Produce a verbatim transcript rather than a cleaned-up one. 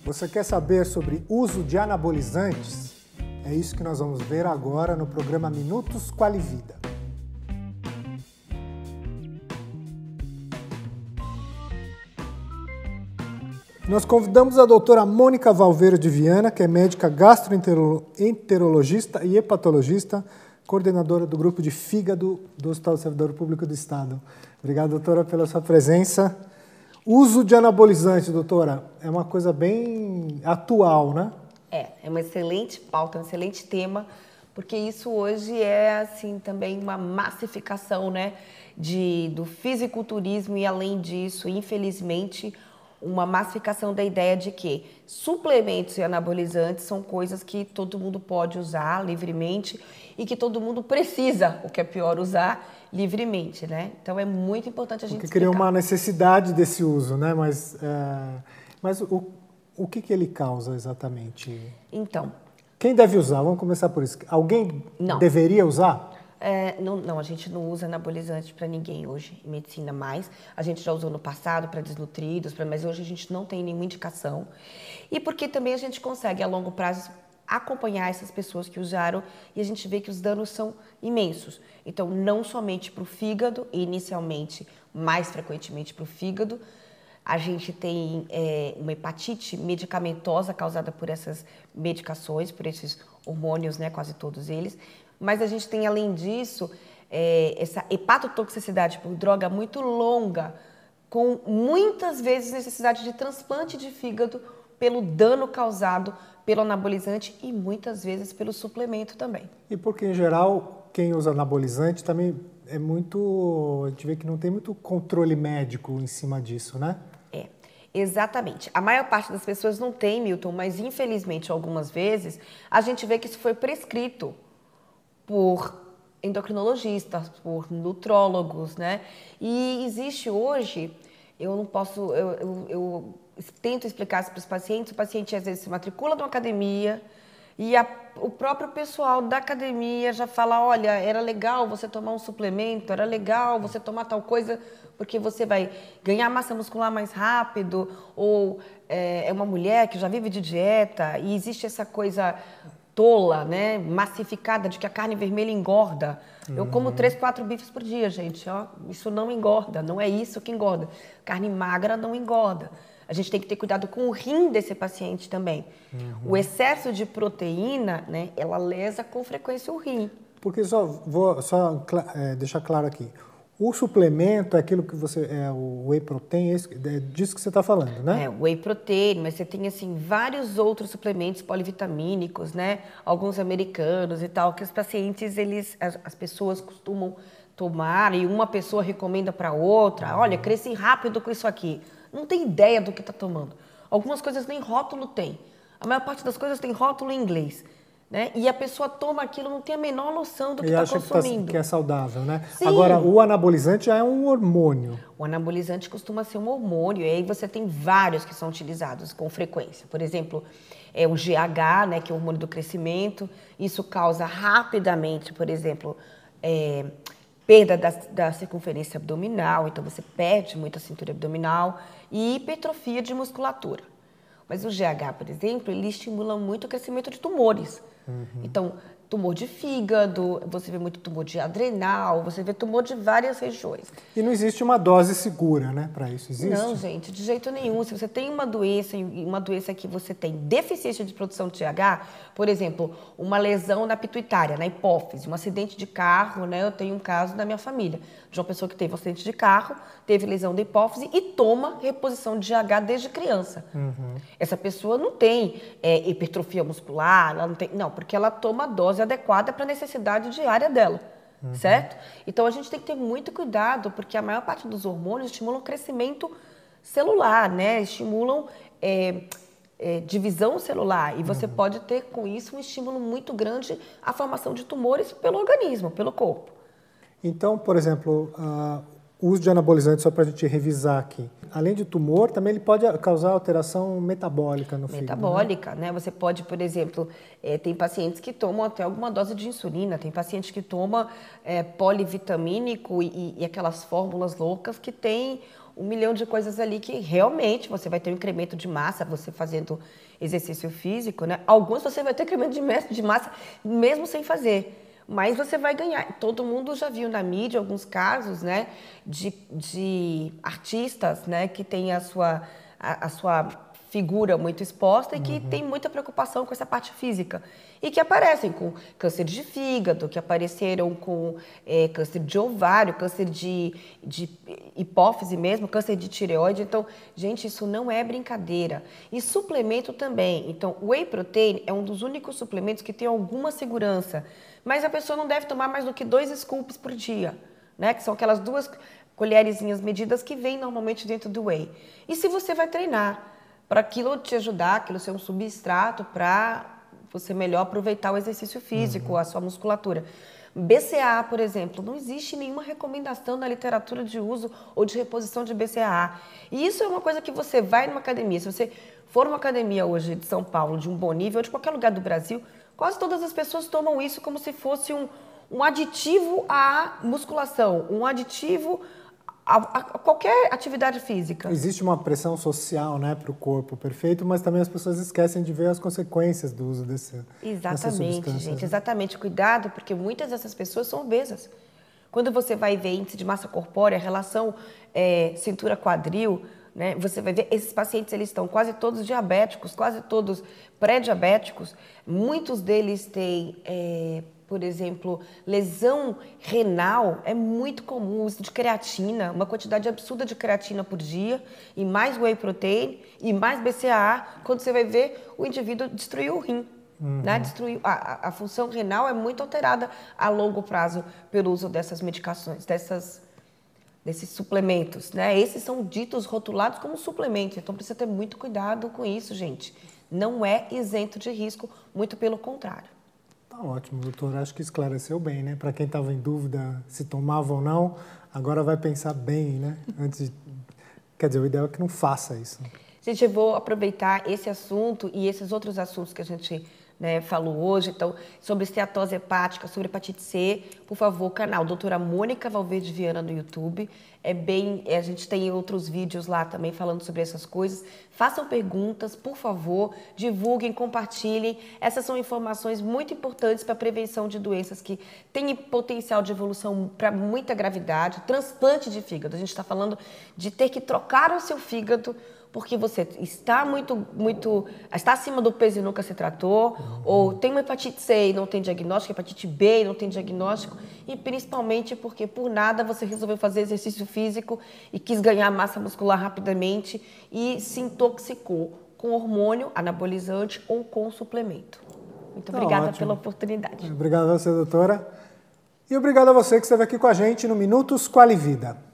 Você quer saber sobre uso de anabolizantes? É isso que nós vamos ver agora no programa Minutos Qualivida. Nós convidamos a doutora Mônica Valveiro de Viana, que é médica gastroenterologista e hepatologista, coordenadora do grupo de fígado do Hospital do Servidor Público do Estado. Obrigado, doutora, pela sua presença. Uso de anabolizante, doutora, é uma coisa bem atual, né? É, é uma excelente pauta, um excelente tema, porque isso hoje é, assim, também uma massificação, né, de, do fisiculturismo e, além disso, infelizmente, uma massificação da ideia de que suplementos e anabolizantes são coisas que todo mundo pode usar livremente e que todo mundo precisa, o que é pior, usar livremente, né? Então é muito importante a gente Porque cria uma necessidade desse uso, né? Mas, é... Mas o, o que, que ele causa exatamente? Então... Quem deve usar? Vamos começar por isso. Alguém não. deveria usar? É, não, não, a gente não usa anabolizante para ninguém hoje, em medicina mais. A gente já usou no passado para desnutridos, pra, mas hoje a gente não tem nenhuma indicação. E porque também a gente consegue, a longo prazo, acompanhar essas pessoas que usaram e a gente vê que os danos são imensos. Então, não somente para o fígado, inicialmente, mais frequentemente para o fígado, a gente tem é, uma hepatite medicamentosa causada por essas medicações, por esses hormônios, né, quase todos eles. Mas a gente tem, além disso, é, essa hepatotoxicidade por droga muito longa, com muitas vezes necessidade de transplante de fígado pelo dano causado pelo anabolizante e muitas vezes pelo suplemento também. E porque, em geral, quem usa anabolizante também é muito... A gente vê que não tem muito controle médico em cima disso, né? É, exatamente. A maior parte das pessoas não tem, Milton, mas infelizmente algumas vezes a gente vê que isso foi prescrito por endocrinologistas, por nutrólogos, né? E existe hoje, eu não posso, eu, eu, eu tento explicar isso para os pacientes, o paciente às vezes se matricula numa academia e a, o próprio pessoal da academia já fala, olha, era legal você tomar um suplemento, era legal você tomar tal coisa, porque você vai ganhar massa muscular mais rápido, ou é, é uma mulher que já vive de dieta e existe essa coisa tola, né, massificada de que a carne vermelha engorda. Uhum. Eu como três, quatro bifes por dia, gente. Ó, isso não engorda, não é isso que engorda. Carne magra não engorda. A gente tem que ter cuidado com o rim desse paciente também. Uhum. O excesso de proteína, né, ela lesa com frequência o rim. Porque só vou só é, deixar claro aqui. O suplemento é aquilo que você... É o whey protein, é disso que você está falando, né? É, o whey protein, mas você tem, assim, vários outros suplementos polivitamínicos, né? Alguns americanos e tal, que os pacientes, eles, as, as pessoas costumam tomar e uma pessoa recomenda para outra. Uhum. Olha, cresci rápido com isso aqui. Não tem ideia do que está tomando. Algumas coisas nem rótulo tem. A maior parte das coisas tem rótulo em inglês. Né? E a pessoa toma aquilo, não tem a menor noção do que está consumindo. Que, tá, que é saudável, né? Sim. Agora, o anabolizante já é um hormônio. O anabolizante costuma ser um hormônio, e aí você tem vários que são utilizados com frequência. Por exemplo, é o G H, né, que é o hormônio do crescimento. Isso causa rapidamente, por exemplo, é, perda da, da circunferência abdominal, então você perde muito a cintura abdominal, e hipertrofia de musculatura. Mas o G H, por exemplo, ele estimula muito o crescimento de tumores. Uhum. Então, tumor de fígado, você vê muito tumor de adrenal, você vê tumor de várias regiões. E não existe uma dose segura, né, para isso? Existe? Não, gente, de jeito nenhum. Se você tem uma doença, uma doença que você tem deficiência de produção de G H, por exemplo, uma lesão na pituitária, na hipófise, um acidente de carro, né? Eu tenho um caso na minha família, de uma pessoa que teve um acidente de carro, teve lesão da hipófise e toma reposição de G H desde criança. Uhum. Essa pessoa não tem é, hipertrofia muscular, ela não tem, não, porque ela toma a dose adequada para a necessidade diária dela. Uhum. Certo? Então a gente tem que ter muito cuidado, porque a maior parte dos hormônios estimulam o crescimento celular, né? Estimulam é, é, divisão celular. E você uhum. pode ter com isso um estímulo muito grande à formação de tumores pelo organismo, pelo corpo. Então, por exemplo, uh, o uso de anabolizantes, só para a gente revisar aqui, além de tumor, também ele pode causar alteração metabólica no fígado. Metabólica, né? né? Você pode, por exemplo, é, tem pacientes que tomam até alguma dose de insulina, tem pacientes que tomam é, polivitamínico e, e aquelas fórmulas loucas que tem um milhão de coisas ali que realmente você vai ter um incremento de massa, você fazendo exercício físico, né? Alguns você vai ter incremento de massa, de massa mesmo sem fazer. Mas você vai ganhar. Todo mundo já viu na mídia alguns casos, né, de, de artistas, né, que têm a sua, a, a sua figura muito exposta e que uhum. tem muita preocupação com essa parte física. E que aparecem com câncer de fígado, que apareceram com é, câncer de ovário, câncer de, de hipófise mesmo, câncer de tireoide. Então, gente, isso não é brincadeira. E suplemento também. Então, o whey protein é um dos únicos suplementos que tem alguma segurança. Mas a pessoa não deve tomar mais do que dois scoops por dia, né? Que são aquelas duas colherezinhas medidas que vêm normalmente dentro do whey. E se você vai treinar, para aquilo te ajudar, aquilo ser um substrato para você melhor aproveitar o exercício físico, uhum. a sua musculatura. B C A A, por exemplo, não existe nenhuma recomendação na literatura de uso ou de reposição de B C A A. E isso é uma coisa que você vai numa academia, se você for numa academia hoje de São Paulo, de um bom nível, ou de qualquer lugar do Brasil, quase todas as pessoas tomam isso como se fosse um, um aditivo à musculação, um aditivo a, a qualquer atividade física. Existe uma pressão social, né, para o corpo perfeito, mas também as pessoas esquecem de ver as consequências do uso desse, exatamente, gente, exatamente. Cuidado, porque muitas dessas pessoas são obesas. Quando você vai ver índice de massa corpórea, relação é, cintura-quadril, né, você vai ver, esses pacientes eles estão quase todos diabéticos, quase todos pré-diabéticos. Muitos deles têm, é, por exemplo, lesão renal. É muito comum o uso de creatina, uma quantidade absurda de creatina por dia, e mais whey protein, e mais B C A A. Quando você vai ver, o indivíduo destruiu o rim. Uhum. Né? Destruiu, a, a função renal é muito alterada a longo prazo pelo uso dessas medicações, dessas... desses suplementos, né? Esses são ditos, rotulados como suplementos, então precisa ter muito cuidado com isso, gente. Não é isento de risco, muito pelo contrário. Tá ótimo, doutor. Acho que esclareceu bem, né? Para quem estava em dúvida se tomava ou não, agora vai pensar bem, né? Antes de... Quer dizer, o ideal é que não faça isso. Gente, eu vou aproveitar esse assunto e esses outros assuntos que a gente... né, falou hoje, então, sobre esteatose hepática, sobre hepatite C, por favor, canal doutora Mônica Valverde Viana no YouTube. É bem, a gente tem outros vídeos lá também falando sobre essas coisas. Façam perguntas, por favor, divulguem, compartilhem. Essas são informações muito importantes para a prevenção de doenças que têm potencial de evolução para muita gravidade. Transplante de fígado, a gente está falando de ter que trocar o seu fígado porque você está muito, muito, está acima do peso e nunca se tratou, uhum. ou tem uma hepatite C e não tem diagnóstico, hepatite B e não tem diagnóstico, e principalmente porque por nada você resolveu fazer exercício físico e quis ganhar massa muscular rapidamente e se intoxicou com hormônio anabolizante ou com suplemento. Muito tá obrigada ótimo. Pela oportunidade. Obrigado a você, doutora. E obrigado a você que esteve aqui com a gente no Minutos Qualivida.